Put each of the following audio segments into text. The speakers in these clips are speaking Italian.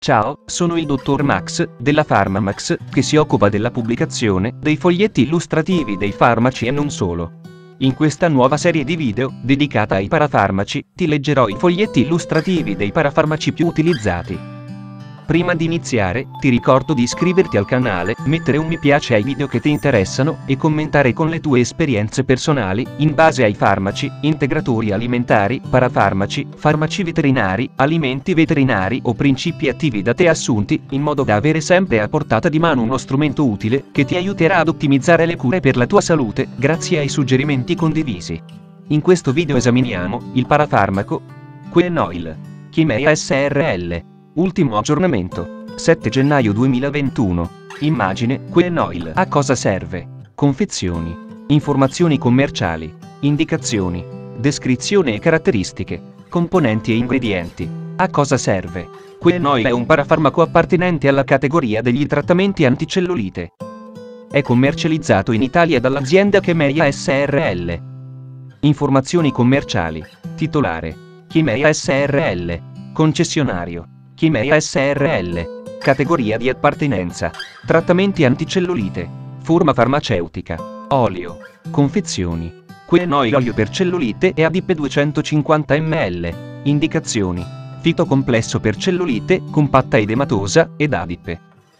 Ciao, sono il dottor Max, della PharmaMax, che si occupa della pubblicazione dei foglietti illustrativi dei farmaci e non solo. In questa nuova serie di video, dedicata ai parafarmaci, ti leggerò i foglietti illustrativi dei parafarmaci più utilizzati. Prima di iniziare, ti ricordo di iscriverti al canale, mettere un mi piace ai video che ti interessano, e commentare con le tue esperienze personali, in base ai farmaci, integratori alimentari, parafarmaci, farmaci veterinari, alimenti veterinari o principi attivi da te assunti, in modo da avere sempre a portata di mano uno strumento utile, che ti aiuterà ad ottimizzare le cure per la tua salute, grazie ai suggerimenti condivisi. In questo video esaminiamo il parafarmaco Quenoil Chimera SRL. Ultimo aggiornamento, 7 gennaio 2021. Immagine, Quenoil. A cosa serve? Confezioni. Informazioni commerciali. Indicazioni. Descrizione e caratteristiche. Componenti e ingredienti. A cosa serve? Quenoil è un parafarmaco appartenente alla categoria degli trattamenti anticellulite. È commercializzato in Italia dall'azienda Chimera SRL. Informazioni commerciali. Titolare: Chimera SRL. Concessionario: Chimera SRL. Categoria di appartenenza: trattamenti anticellulite. Forma farmaceutica: olio. Confezioni: Quenoil olio per cellulite e adipe 250 ml. Indicazioni: fitocomplesso per cellulite, compatta edematosa, ed adipe.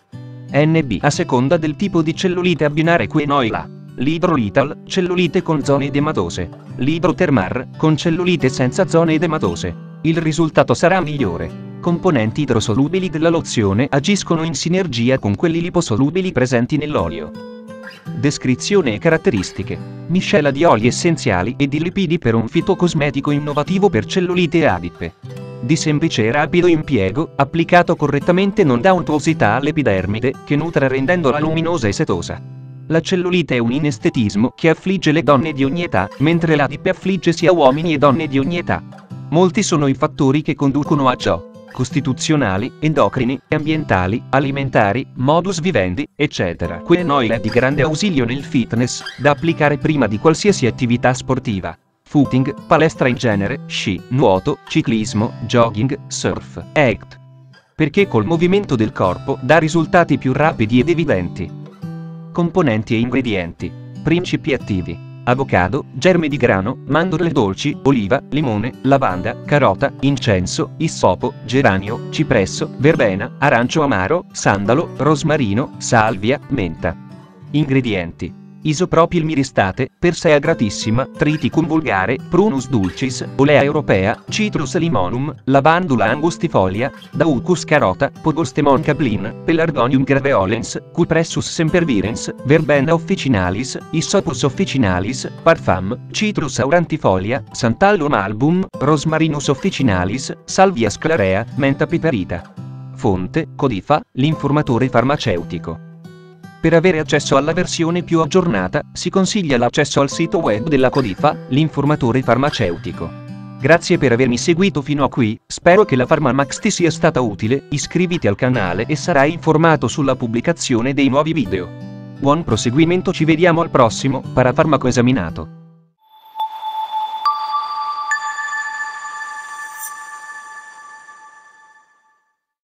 NB: a seconda del tipo di cellulite abbinare Quenoil a Libro-Lital, cellulite con zone edematose. Libro-Termar, con cellulite senza zone edematose. Il risultato sarà migliore. Componenti idrosolubili della lozione agiscono in sinergia con quelli liposolubili presenti nell'olio. Descrizione e caratteristiche: miscela di oli essenziali e di lipidi per un fitocosmetico innovativo per cellulite e adipe. Di semplice e rapido impiego, applicato correttamente non dà untuosità all'epidermide, che nutre rendendola luminosa e setosa. La cellulite è un inestetismo che affligge le donne di ogni età, mentre l'adipe affligge sia uomini e donne di ogni età. Molti sono i fattori che conducono a ciò: costituzionali, endocrini, ambientali, alimentari, modus vivendi, eccetera. Quenoil è di grande ausilio nel fitness, da applicare prima di qualsiasi attività sportiva. Footing, palestra in genere, sci, nuoto, ciclismo, jogging, surf, act. Perché col movimento del corpo dà risultati più rapidi ed evidenti. Componenti e ingredienti. Principi attivi: avocado, germe di grano, mandorle dolci, oliva, limone, lavanda, carota, incenso, issopo, geranio, cipresso, verbena, arancio amaro, sandalo, rosmarino, salvia, menta. Ingredienti: isopropilmiristate, persea gratissima, triticum vulgare, prunus dulcis, olea europea, citrus limonum, lavandula angustifolia, daucus carota, pogostemon cablin, pelargonium graveolens, cupressus sempervirens, verbena officinalis, issopus officinalis, parfum, citrus aurantifolia, santallum album, rosmarinus officinalis, salvia sclarea, menta piperita. Fonte: Codifa, l'informatore farmaceutico. Per avere accesso alla versione più aggiornata, si consiglia l'accesso al sito web della Codifa, l'informatore farmaceutico. Grazie per avermi seguito fino a qui, spero che la PharmaMax ti sia stata utile, iscriviti al canale e sarai informato sulla pubblicazione dei nuovi video. Buon proseguimento, ci vediamo al prossimo parafarmaco esaminato.